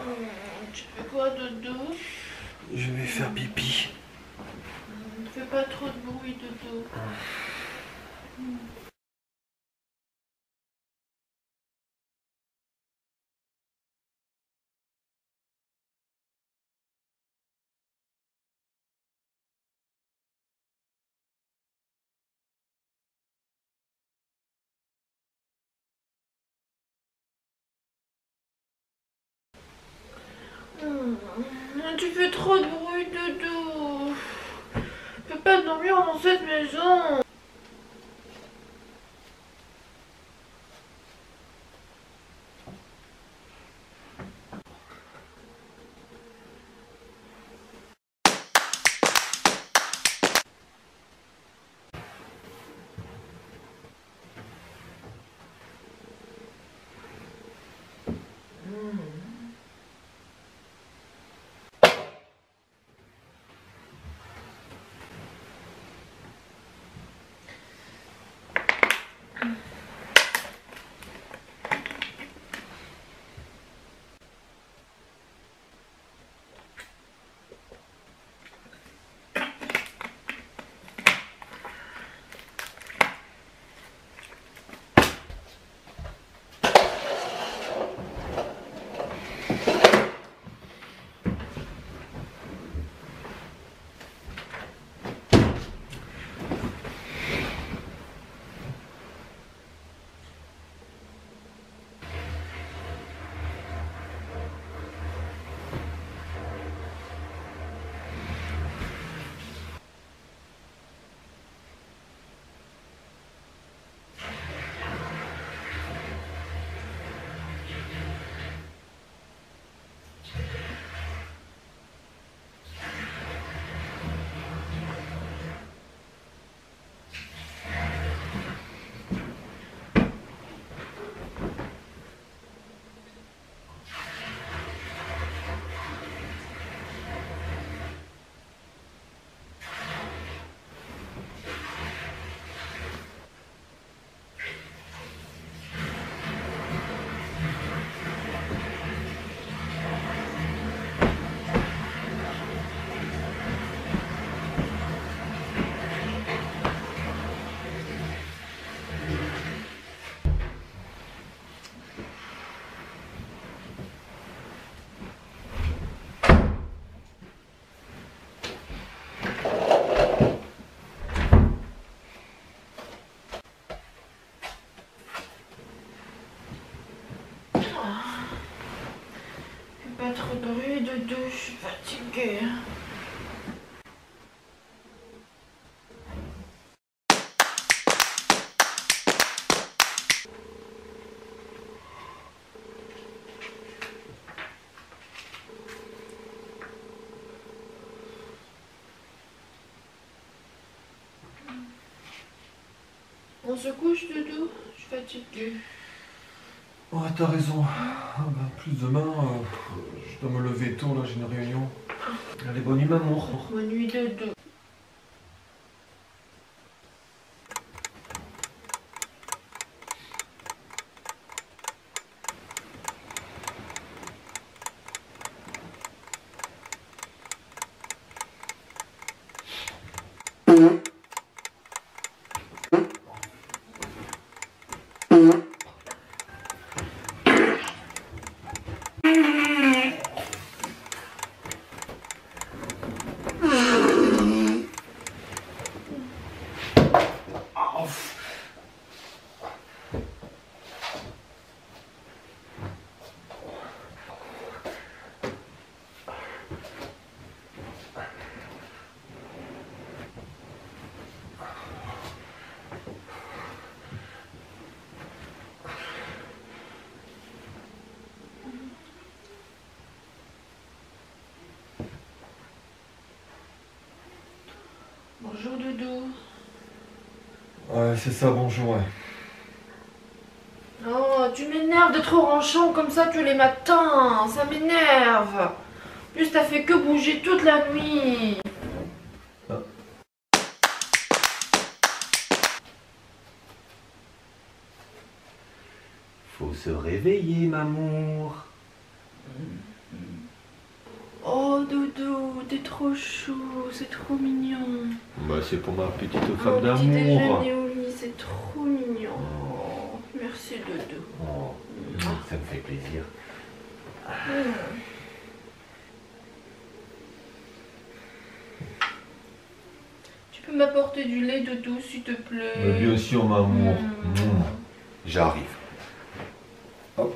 Tu fais quoi, dodo? Je vais faire pipi. Ne fais pas trop de bruit, dodo. Tu fais trop de bruit, dodo. Je peux pas dormir dans cette maison. Pas trop de bruit, dodo, je suis fatiguée. On se couche, dodo? Je suis fatiguée. Ouais, t'as raison. Ah bah, plus demain, je dois me lever tôt, là, j'ai une réunion. Allez, bonne nuit, maman. Bonne nuit, dodo. Bonjour, dodo. Ouais, c'est ça, bonjour, ouais. Oh, tu m'énerves d'être ronchon comme ça tous les matins. Ça m'énerve. En plus, t'as fait que bouger toute la nuit. Faut se réveiller, mamour. Oh Doudou, t'es trop chou, c'est trop mignon. Bah c'est pour ma petite Oh, femme petit d'amour. déjeuner au lit, c'est trop mignon. Oh, merci Doudou. Oh, ça me fait plaisir. Tu peux m'apporter du lait Doudou s'il te plaît? Mais bien sûr, mon amour. J'arrive. Hop.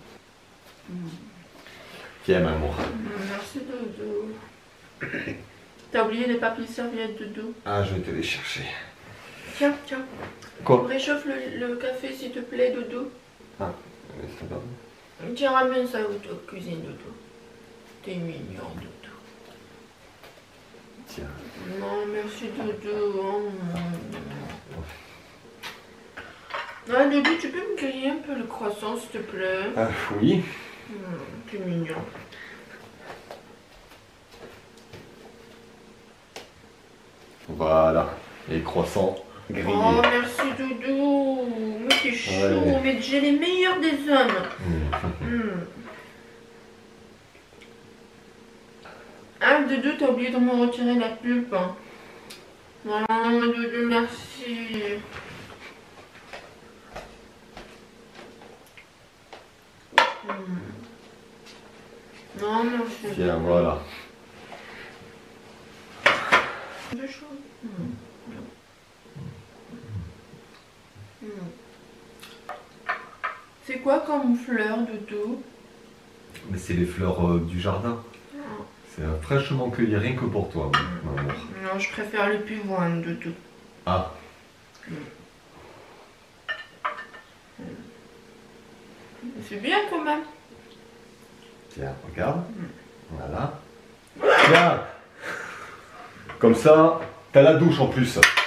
Tiens, mon amour. Merci Doudou. T'as oublié les papiers serviettes Doudou? Ah, je vais te les chercher. Tiens, tiens. Quoi? Réchauffe le café s'il te plaît Doudou. Ah, c'est pas bon. Tiens, ramène ça au cuisine Doudou. T'es mignon Doudou. Tiens. Non, merci Doudou. Ah Doudou, tu peux me griller un peu le croissant s'il te plaît? Ah, oui. T'es mignon. Voilà. Les croissants grillés. Oh, merci Doudou. Mais t'es chaud, Ouais. mais j'ai les meilleurs des hommes. Ah, Doudou, t'as oublié de me retirer la pulpe. Oh, Doudou, merci. Non, merci. Tiens, voilà. Un peu chaud. C'est quoi comme fleur, Doudou? Mais c'est les fleurs du jardin. C'est fraîchement cueilli, rien que pour toi, mon amour. Non, je préfère les pivoines, Doudou. Ah. C'est bien quand même. Tiens, regarde. Voilà. Tiens. Comme ça, t'as la douche en plus.